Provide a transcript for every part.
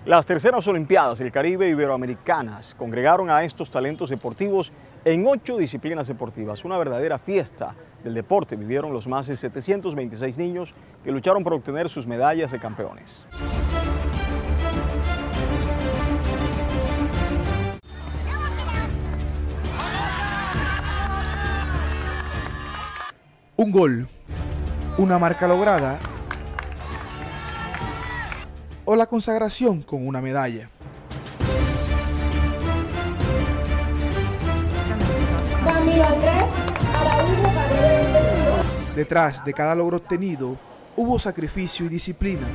Las terceras Olimpiadas del Caribe Iberoamericanas congregaron a estos talentos deportivos en 8 disciplinas deportivas. Una verdadera fiesta del deporte vivieron los más de 726 niños que lucharon por obtener sus medallas de campeones. Un gol, una marca lograda o la consagración con una medalla. Detrás de cada logro obtenido hubo sacrificio y disciplina.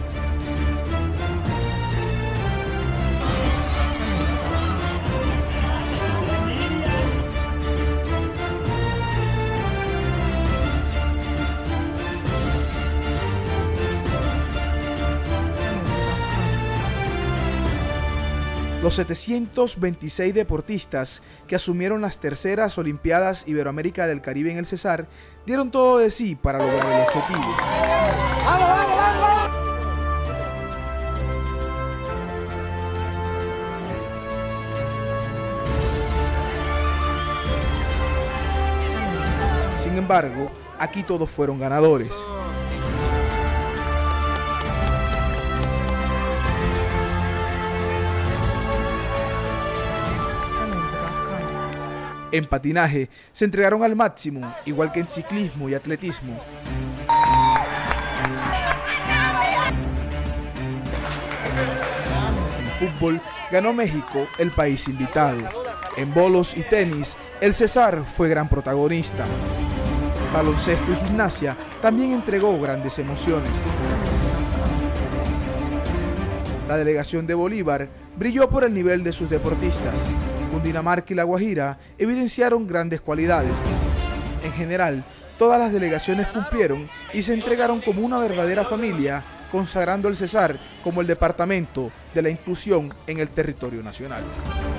Los 726 deportistas que asumieron las terceras Olimpiadas Iberoamérica del Caribe en el Cesar dieron todo de sí para lograr el objetivo. ¡Vamos, vamos, vamos! Sin embargo, aquí todos fueron ganadores. En patinaje se entregaron al máximo, igual que en ciclismo y atletismo. En fútbol ganó México, el país invitado. En bolos y tenis, el Cesar fue gran protagonista. Baloncesto y gimnasia también entregó grandes emociones. La delegación de Bolívar brilló por el nivel de sus deportistas. Cundinamarca y La Guajira evidenciaron grandes cualidades. En general, todas las delegaciones cumplieron y se entregaron como una verdadera familia, consagrando el Cesar como el departamento de la inclusión en el territorio nacional.